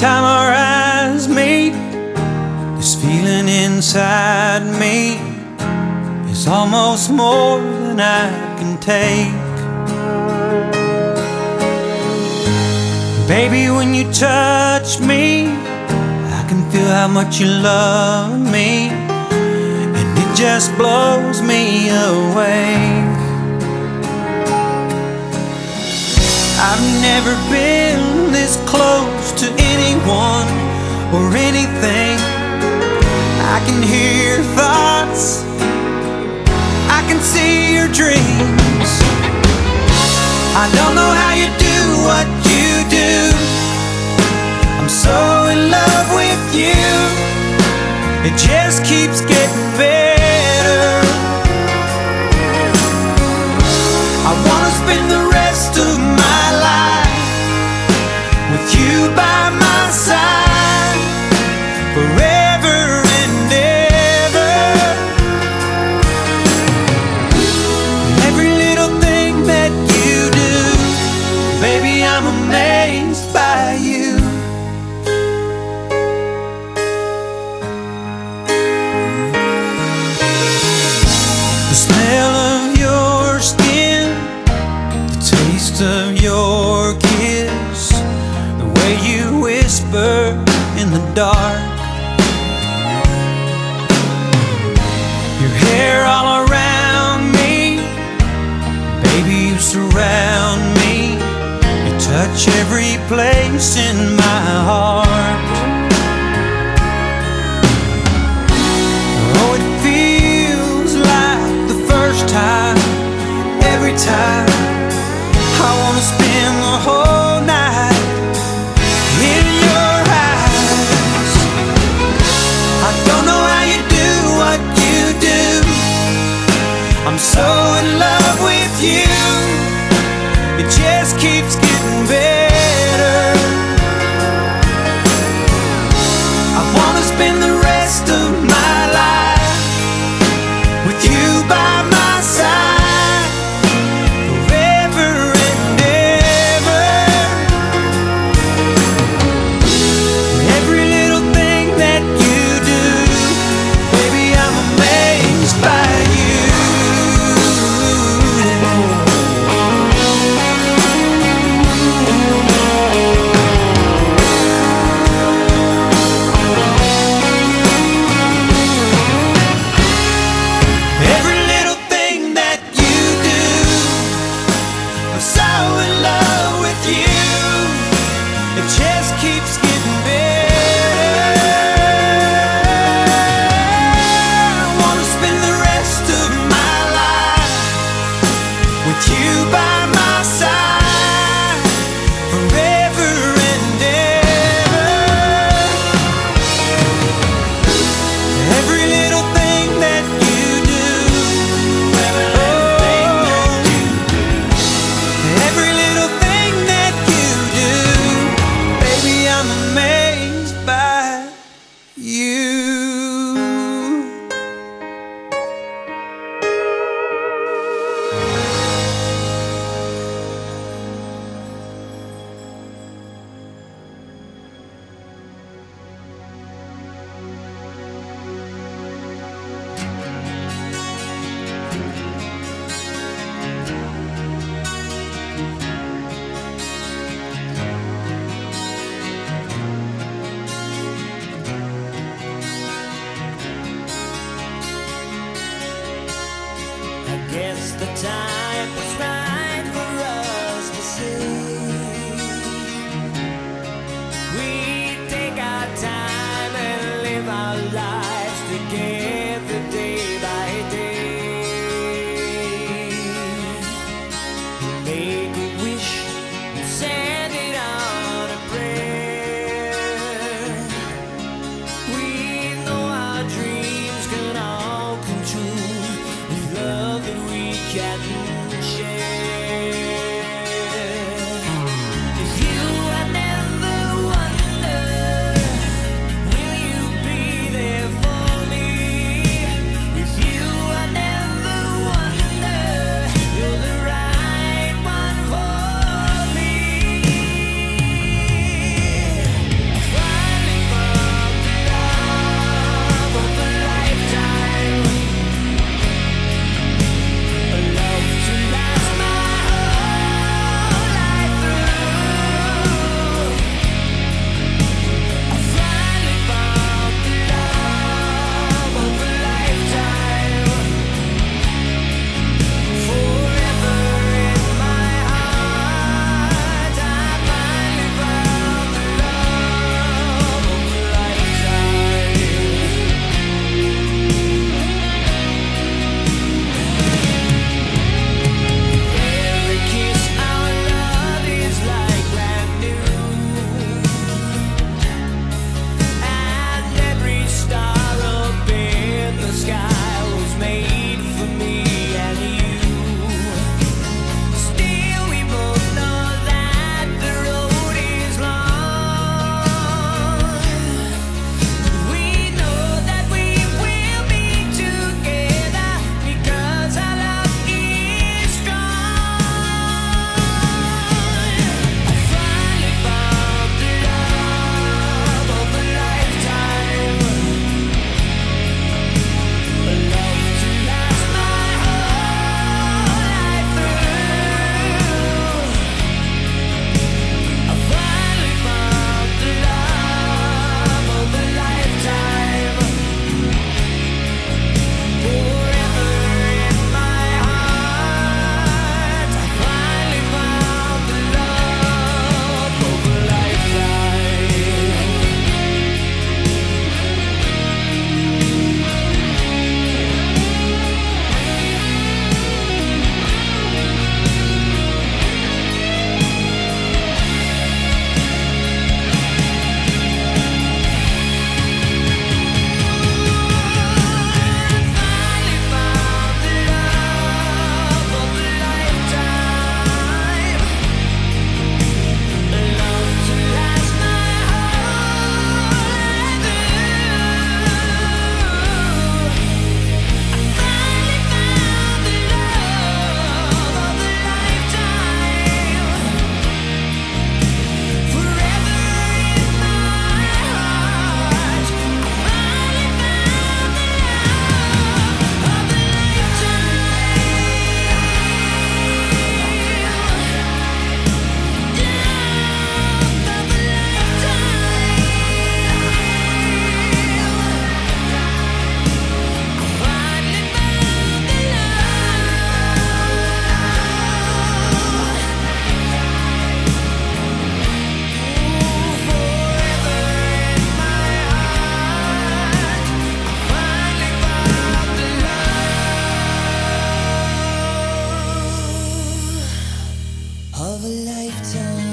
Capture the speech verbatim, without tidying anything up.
time our eyes meet, this feeling inside me is almost more than I can take. Baby, when you touch me, I can feel how much you love me, and it just blows me away. I've never been this close to anyone or anything. I can hear your thoughts, I can see your dreams. I don't know how you do what you do. I'm so in love with you, it just keeps getting better. I wanna spend the rest of my life with you by my side, forever and ever. Every little thing that you do, baby, I'm amazed by you. The smell of your skin, the taste of your kiss, the way you whisper in the dark, your hair all around me, baby, you surround me, you touch every place in my heart. Oh, it feels like the first time, every time. I wanna spend the whole night in your eyes. I don't know how you do what you do. I'm so in love with you, it just keeps getting better. I wanna spend the rest of my life with you by my side, forever and ever. Every little thing that you do, baby, I'm amazed by you. Every little thing that you do, I'm so in love with you, it just keeps getting better. I wanna spend the rest of my life with you by my side, forever and ever. Every little thing that you do, every little thing that you do, baby, I'm amazed by you. I guess the time was right for us to say we take our time and live our lives together day by day. Make a wish and send it on a prayer. We know our dreams can all come true with love that we can share. of a lifetime.